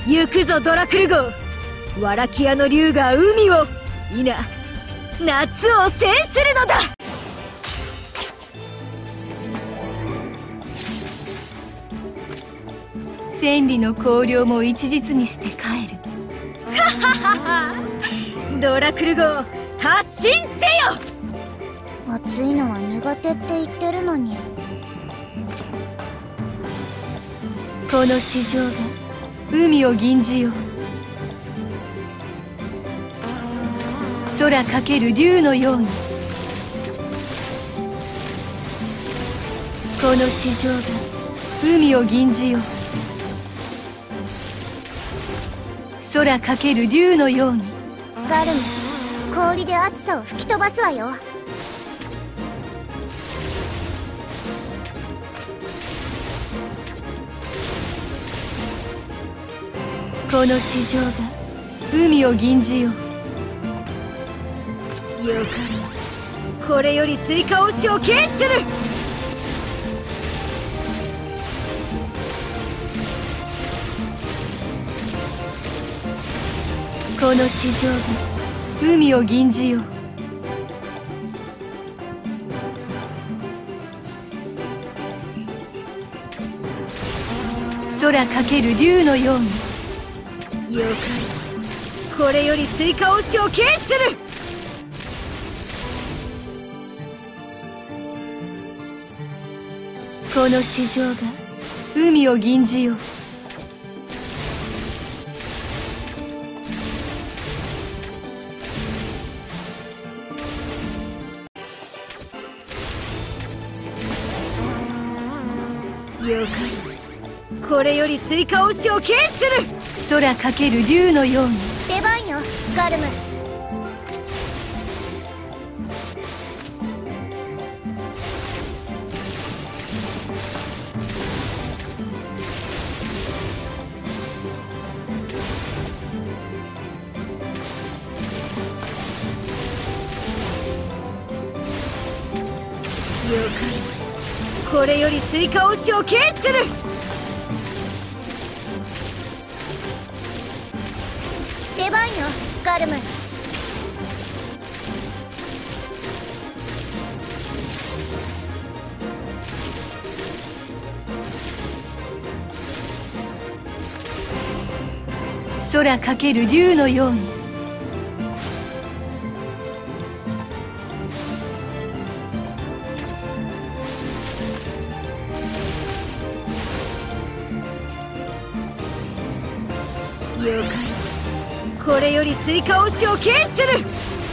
行くぞドラクル号。ワラキアの竜が海をいな夏を制するのだ。 千里の光陵も一日にして帰る。 ドラクル号発進せよ。 暑いのは苦手って言ってるのに。 この市場が海を吟じよう。空かける竜のように。この市場が海を吟じよう。空かける竜のように。 ガルム、氷で暑さを吹き飛ばすわよ。 この市場が海を吟じよう。 よかろう。これより追加押しを決する。 この市場が海を吟じよう。空かける竜のように。 よかろう。これより追加押しを決する。 この市場が海を吟じよう。 よかろう。これより追加押しを決する。 空かける竜のように。 出番よ、ガルム。 よかろう。これより追加押しを決する。 出番よ、ガルム。 空かける竜のように。 よかろう。これより追加押しを決する。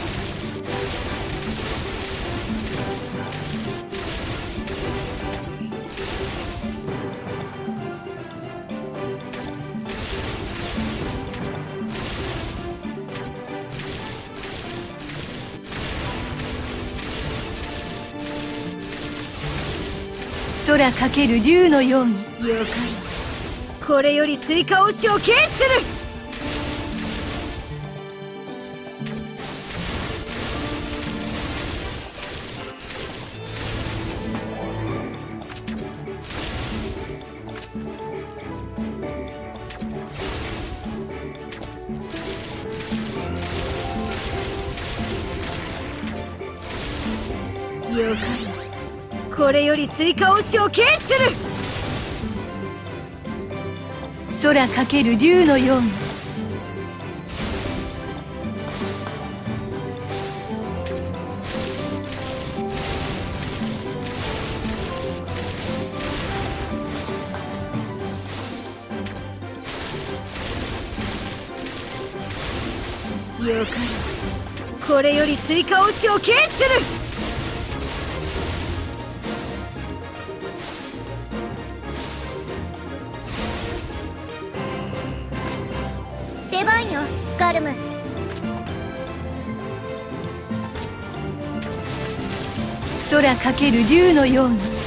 空かける竜のように。 よかろう。これより追加押しを決する。よかろう。これより追加押しを決する。 空かける竜のように。 よかろう。これより追加押しを決する。 出番よ、ガルム。 空かける竜のように。